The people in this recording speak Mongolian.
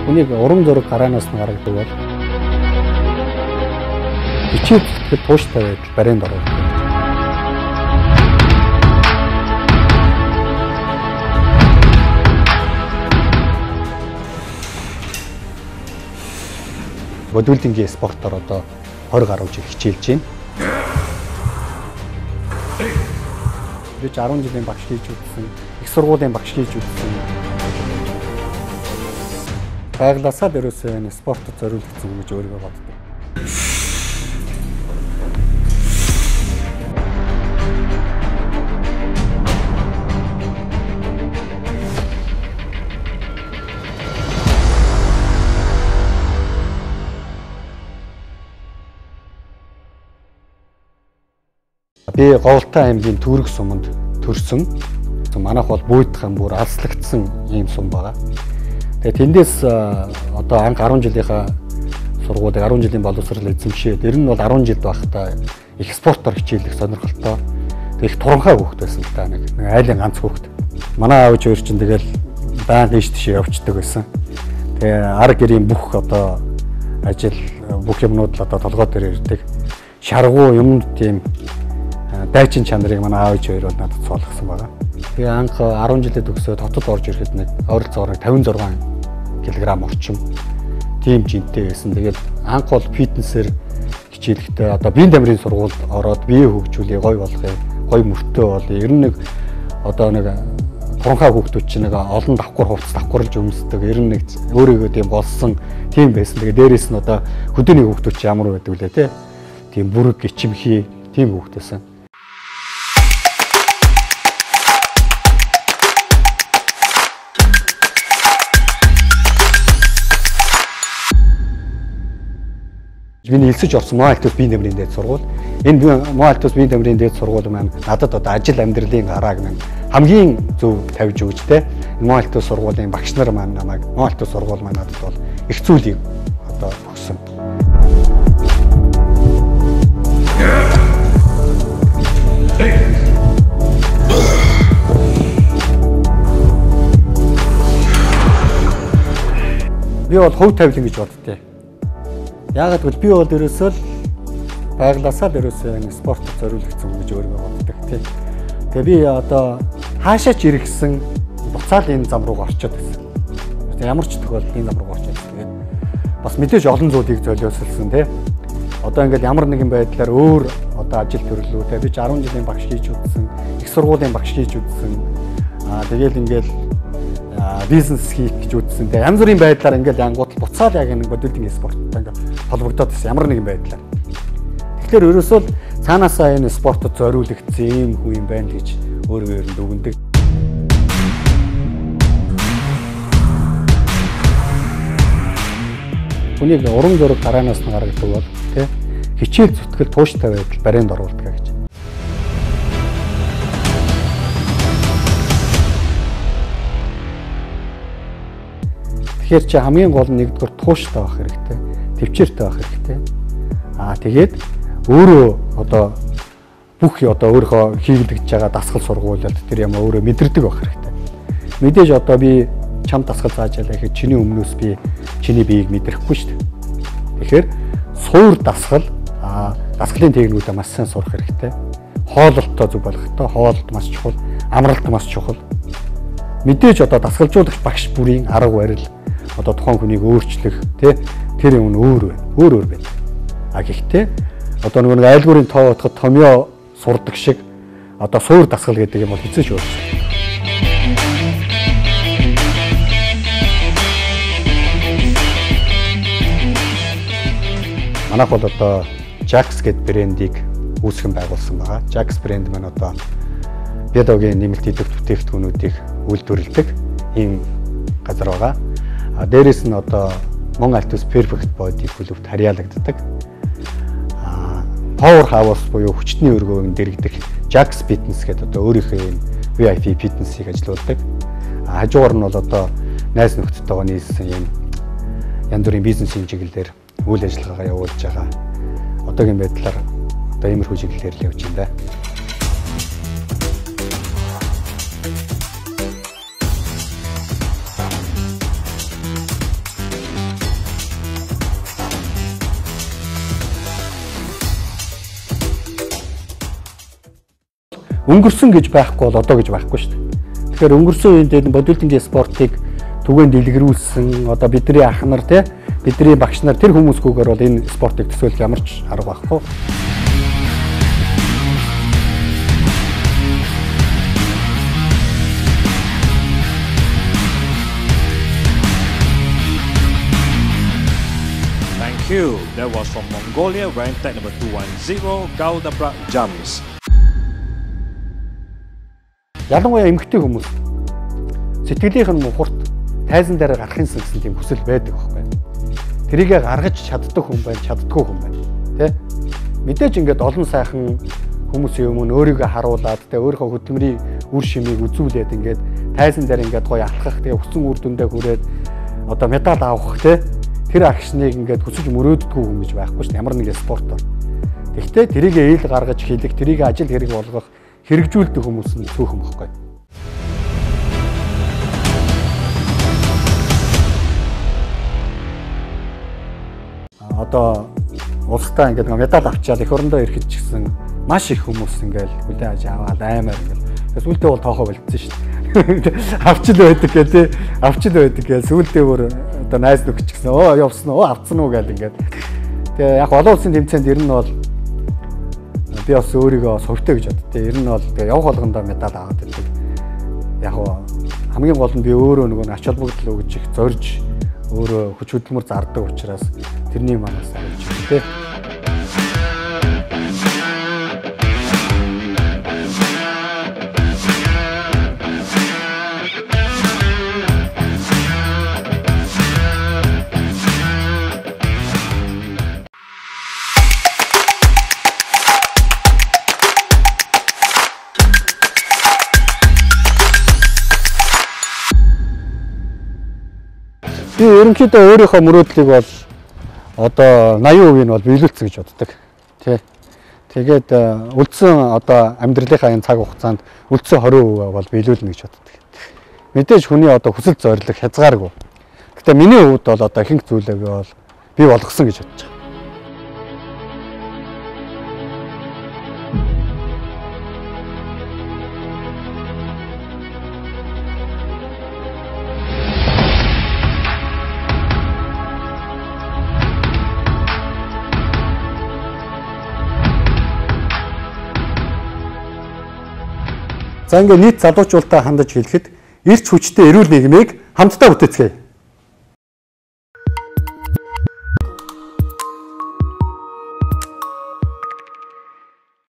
Үнийг уран зураг гараанаас нь гаргадаг бол хичээл зүтгэл тууштай байдал баринд оруулдаг. Бодибилдингийн спортоор одоо 20 гаруй жил хичээлж байна. Би 10 жилийн багш хийж үзсэн, их сургуулийн багш хийж үзсэн. Байглаасаа дөрөөсөө энэ спортод зориулагдсан гэж өөрийгөө боддог. Би Говьтай аймгийн Түрэг суманд төрсөн. Манайх бол буйдхан бүр алслагдсан ийм сум байгаа. Тэгээд тэндээс одоо анх 10 жилийнхаа сургуулийг 10 жилийн боловсрол эзэмшээд ер нь бол 10 жил байхдаа их спортоор хичээлэх сонирхолтой. Тэг их туранхай хүүхэд байсан л та нэг айлын ганц хүүхэд. Манай аав хоёр чинь тэгэл байн тийш тийш явцдаг байсан. Тэгээ ар гэрийн бүх одоо ажил бүх юмнууд л одоо толгой дээр ирдэг. Шаргуу юм тийм дайчин чанарыг манай аав хоёр бол надад суулгасан байгаа. Тэгээ анх 10 жилээ төгсөөд хотод орж ирэхэд нэг ойролцоогоор 56 кг орчим тийм жинтэй байсан. Тэгээд анх бол фитнесээр хичээлэхдээ одоо биеийн тамирын сургуульд ороод бие хөгжүүлээ, гоё болохыг, гоё мөртөө болъё. Ер нь нэг одоо нэг туранхай хүүхдүүд чинь нэг олон давхарлж өмсдөг. Ер нь нэг өөрийгөө тийм болсон тийм байсан. Тэгээд дээрэс нь одоо хөдөөний хүүхдүүд чинь ямар байдаг лээ те. Тийм бүрэг ичимхий тийм хүүхдээсэн. Миний элсэж орсон Моалтус биеийн тамирын дээд сургууль. Энэ Моалтус биеийн тамирын дээд сургууль маань надад одоо ажил амьдралын гарааг минь хамгийн зөв тавьж өгч тэ. Моалтус сургуулийн багш нар маань намайг Моалтус сургууль маань надад бол их зүйлийг одоо өгсөн. Би бол хөв тавилан гэж боддتي. Яагаад гэвэл би бол ерөөсөө байглаасаа ерөөсөө энэ спортод зориулагдсан гэж өөрийгөө боддог тийм. Тэгээ би одоо хаашаач иргэсэн буцаал энэ зам руу орчод гэсэн. Ямар ч тохиолдолд энэ зам руу орчод. Тэгээд бас мэдээж олон зүйлийг золиослсон тийм. Одоо ингээд ямар нэгэн байдлаар өөр одоо ажил төрлөө тийм. Би 10 жилийн багш хийж үзсэн, их сургуулийн багш хийж үзсэн. Тэгээл ингээд бизнес хийх гэж үзсэн. Тэгээ янз бүрийн байдлаар ингээд янгууд буцаал яг нэг бодибилдингийн спорттой ингээд холбогдоод байсан ямар нэгэн байдлаар. Тэгэхээр ерөөсөө цаанаасаа энэ спортод зориулагдсан юм хүн юм байна гэж өөрөө ер нь дүгнэдэг. Үнийг уран зураг гараанаас нь гаргадаг бол тий хичээл зүтгэл тууштай байдал баринд оруулдаг гэж. Тэгэхээр чи хамгийн гол нь нэгдүгээр тууштай байх хэрэгтэй, төвчээртэй байх хэрэгтэй. Тэгээд өөрөө одоо бүх одоо өөрийнхөө хийгдэж байгаа дасгал сургуулиуд тэр юм өөрөө мэдэрдэг байх хэрэгтэй. Мэдээж одоо би чам дасгал зааж ялаа гэхэд чиний өмнөөс би чиний биеийг мэдрэхгүй шүү дээ. Тэгэхээр суур дасгал дасгалын техникүүдээ маш сайн сурах хэрэгтэй. Хоололтоо зөв болгохтой, хоололт маш чухал, амралт маш чухал. Мэдээж одоо дасгалжуулагч багш бүрийн арга барил одоо тухайн хүнийг өөрчлөх тэр юм нь өөр байна. Гэхдээ одоо нэг айлгуурын тоо утгад томьёо сурдаг шиг одоо суур дасгал гэдэг юм бол хэзээ ч өөрчлөж. Манайх бол одоо Г.Жамц гэдэг брэндийг үүсгэн байгуулсан байгаа. Г.Жамц брэнд маань одоо биологийн нэмэлт идэвх бүтээгдэхүүнүүдийг үйлдвэрлэдэг ийм газар байгаа. Дээрээс нь одоо Montreal Perfect Body клубт харьяалагддаг. Power House буюу хүчний өргөөнд дэрэгдэх Г.Жамц Fitness гэдэг одоо өөрийнхөө юм VIP фитнесийг ажилуулдаг. Хажуугаар нь бол одоо найз нөхдөдтэйгоо нийлсэн юм янз бүрийн бизнесийн чиглэлээр үйл ажиллагаагаа явуулж байгаа. Одоогийн байдлаар одоо иймэрхүү чиглэлээр л явж байна. өнгөрсөн гэж байхгүй бол одоо гэж байхгүй шүү дээ. Тэгэхээр өнгөрсөн үеийн дээр бодибилдингийн спортыг түгээн дэлгэрүүлсэн одоо бидний ах нар тий бидний багш нар тэр хүмүүсгүйгээр бол энэ спортыг төсөөлөх ямар ч арга байхгүй. That was from Mongolia, ranked at number 210, Г.Жамц. Ялангуяа эмэгтэй хүмүүс сэтгэлийнх нь мухарт тайзан дээр гарахын гэсэн тийм хүсэл байдаг байхгүй. Тэрийгэ гаргаж чаддаг хүн байна, чаддаггүй хүн байна. Тэ? Мэдээж ингээд олон сайхан хүмүүсийн өмнө өөрийгөө харуулад тэ өөрийнхөө хөдөлмөрийн үр шимийг үзүүлээд ингээд тайзан дээр ингээд гоё алхах тэгээ хүссэн үр дүндээ хүрээд одоо медаль авах тэ тэр агшныг ингээд хүсэж мөрөөддгүү хүн гэж байхгүй шүү дээ. Ямар нэгэн спортоор. Тэгэхдээ тэрийгэ ээл гаргаж хийлэх, тэрийг ажил хэрэг болгох, хэрэгжүүлдэг хүмүүс нь цөөхөн байхгүй. Одоо улстай ингээд медаль авчаад эх орондоо ирэхэд ч гэсэн маш их хүмүүс ингээд хүлээн авч аваад аймаар ингээд. Тэгээс үлдээ бол тоохоо болцсон шүү дээ. Авчил байдаг гэдэг, авчил байдаг гэж сүүлдээ бүр одоо найз нөхөч гэсэн явсан уу авцсан уу гэл ингээд. Тэгээ яг олон улсын тэмцээнд ер нь бол би бас өөрийгөө совтой гэж боддог. Ер нь бол тэгээ явах болгондоо медаль аваад байдаг. Яг хамгийн гол нь би өөрөө нөгөө ач холбогдол өгж их зорж өөрөө хүч хөдөлмөр зардаг учраас тэрний манаас авч байна. Би ерөнхийдөө өөрийнхөө мөрөөдлийг бол одоо 80% нь бол биелүүлсэн гэж боддог. Тэ. Тэгээд үлдсэн одоо амьдралынхаа энэ цаг хугацаанд үлдсэн 20% бол биелүүлнэ гэж боддог. Мэдээж хүний одоо хүсэл зорилго хязгааргүй. Гэтэ миний хувьд бол одоо ихэнх зүйлээ бол би болгосон гэж бодож байна. За ингээд нийт залуучуултаа хандаж хэлэхэд эрч хүчтэй эрүүл нийгмийг хамтдаа бүтээцгээе.